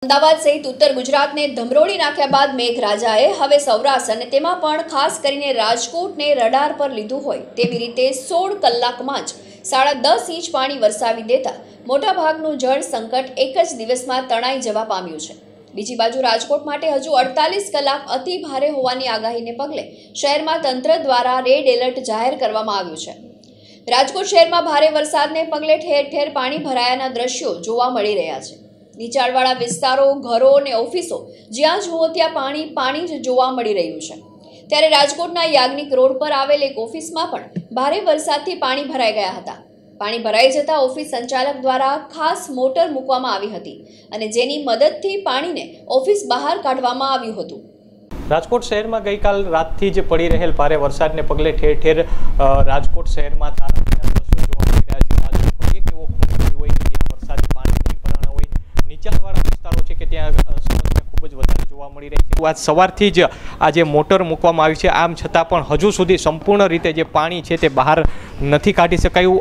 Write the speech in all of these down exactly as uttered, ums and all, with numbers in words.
અમદાવાદ સહિત ઉત્તર ગુજરાતને ધમરોળી નાખ્યા બાદ મેઘરાજાએ હવે સૌરાષ્ટ્ર અને તેમાં પણ ખાસ કરીને રાજકોટને રડાર પર લીધું હોય તેવી રીતે સોળ કલાકમાં જ સાડા દસ ઇંચ પાણી વરસાવી દેતા મોટાભાગનું જળ સંકટ એક જ દિવસમાં તણાઈ જવા પામ્યું છે। બીજી બાજુ રાજકોટ માટે હજુ અડતાલીસ કલાક અતિ ભારે હોવાની આગાહીને પગલે શહેરમાં તંત્ર દ્વારા રેડ એલર્ટ જાહેર કરવામાં આવ્યું છે। રાજકોટ શહેરમાં ભારે વરસાદને પગલે ઠેર ઠેર પાણી ભરાયાના દ્રશ્યો જોવા મળી રહ્યા છે। નીચાણવાળા વિસ્તારો, ઘરો અને ઓફિસો જ્યાં જુઓ ત્યાં પાણી પાણી જ જોવા મળી રહ્યું છે। ત્યારે રાજકોટના યાજ્ઞિક રોડ પર આવેલ એક ઓફિસમાં પણ ભારે વરસાદથી પાણી ભરાઈ ગયા હતા। પાણી ભરાઈ જતા ઓફિસ સંચાલક દ્વારા ખાસ મોટર મૂકવામાં આવી હતી અને જેની મદદથી પાણીને ઓફિસ બહાર કાઢવામાં આવ્યું હતું। રાજકોટ શહેરમાં ગઈકાલ રાતથી જ પડી રહેલ ભારે વરસાદને પગલે ઠેર ઠેર રાજકોટ શહેરમાં તારાજીના દ્રશ્યો જોવા મળી રહ્યા છે। રાજકોટ એક એવો ખૂણો હોય કે જ્યાં વરસાદી પાણી નહીં ભરાણા હોય, નીચાણવાળા વિસ્તારો છે કે ત્યાં સમસ્યા ખૂબ જ વધારે જોવા મળી રહી છે। આજ સવારથી જ આ જે મોટર મૂકવામાં આવી છે, આમ છતાં પણ હજુ સુધી સંપૂર્ણ રીતે જે પાણી છે તે બહાર નથી કાઢી શકાયું।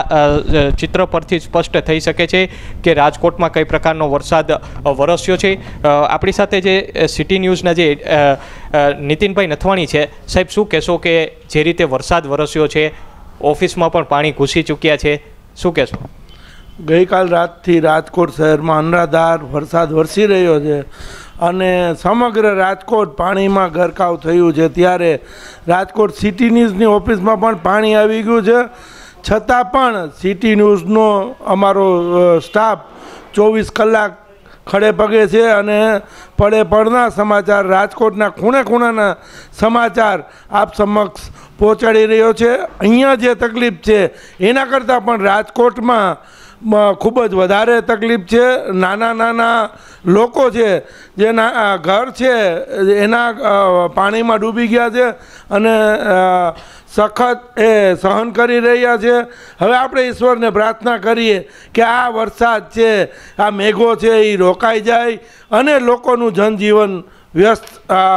આ ચિત્ર પરથી સ્પષ્ટ થઈ શકે છે કે રાજકોટમાં કઈ પ્રકારનો વરસાદ વરસ્યો છે। આપણી સાથે જે સિટી ન્યૂઝના જે નીતિનભાઈ નથવાણી છે, સાહેબ શું કહેશો કે જે રીતે વરસાદ વરસ્યો છે, ઓફિસમાં પણ પાણી ઘૂસી ચૂક્યા છે, શું કહેશો? ગઈકાલ રાતથી રાજકોટ શહેરમાં અનરાધાર વરસાદ વરસી રહ્યો છે અને સમગ્ર રાજકોટ પાણીમાં ગરકાવ થયું છે। ત્યારે રાજકોટ સિટી ન્યૂઝની ઓફિસમાં પણ પાણી આવી ગયું છે, છતાં પણ સિટી ન્યૂઝનો અમારો સ્ટાફ ચોવીસ કલાક ખડે પગે છે અને પડે પડના સમાચાર, રાજકોટના ખૂણે ખૂણાના સમાચાર આપ સમક્ષ પહોંચાડી રહ્યો છે। અહીંયા જે તકલીફ છે એના કરતાં પણ રાજકોટમાં ખૂબ જ વધારે તકલીફ છે। નાના નાના લોકો છે જેના ઘર છે એના પાણીમાં ડૂબી ગયા છે અને સખત એ સહન કરી રહ્યા છે। હવે આપણે ઈશ્વરને પ્રાર્થના કરીએ કે આ વરસાદ છે, આ મેઘો છે એ રોકાઈ જાય અને લોકોનું જનજીવન વ્યસ્ત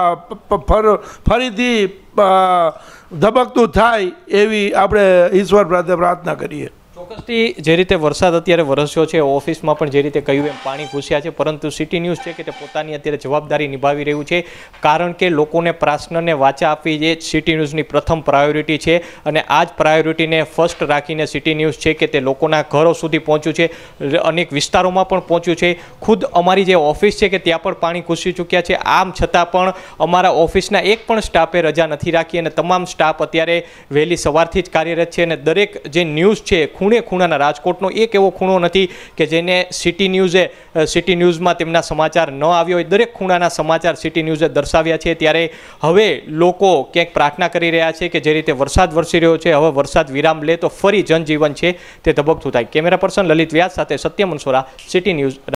ફરીથી ધબકતું થાય એવી આપણે ઈશ્વર પ્રત્યે પ્રાર્થના કરીએ। ચોક્કસથી જે રીતે વરસાદ અત્યારે વરસ્યો છે, ઓફિસમાં પણ જે રીતે કહ્યું એમ પાણી ઘૂસ્યા છે, પરંતુ સિટી ન્યૂઝ છે કે તે પોતાની અત્યારે જવાબદારી નિભાવી રહ્યું છે, કારણ કે લોકોને પ્રશ્નને વાચા આપવી જે સિટી ન્યૂઝની પ્રથમ પ્રાયોરિટી છે અને આ જ પ્રાયોરિટીને ફર્સ્ટ રાખીને સિટી ન્યૂઝ છે કે તે લોકોના ઘરો સુધી પહોંચ્યું છે, અનેક વિસ્તારોમાં પણ પહોંચ્યું છે। ખુદ અમારી જે ઓફિસ છે કે ત્યાં પણ પાણી ઘૂસી ચૂક્યા છે, આમ છતાં પણ અમારા ઓફિસના એક પણ સ્ટાફે રજા નથી રાખી અને તમામ સ્ટાફ અત્યારે વહેલી સવારથી જ કાર્યરત છે અને દરેક જે ન્યૂઝ છે ખૂણે ખૂણાના રાજકોટનો એક એવો ખૂણો નથી કે જેને સિટી ન્યૂઝે સિટી ન્યૂઝમાં તેમના સમાચાર ન આવ્યો હોય। દરેક ખૂણાના સમાચાર સિટી ન્યૂઝે દર્શાવ્યા છે। ત્યારે હવે લોકો ક્યાંક પ્રાર્થના કરી રહ્યા છે કે જે રીતે વરસાદ વરસી રહ્યો છે, હવે વરસાદ વિરામ લે તો ફરી જનજીવન છે તે ધબકતું થાય। કેમેરા પર્સન લલિત વ્યાસ સાથે સત્ય મનસોરા, સિટી ન્યૂઝ।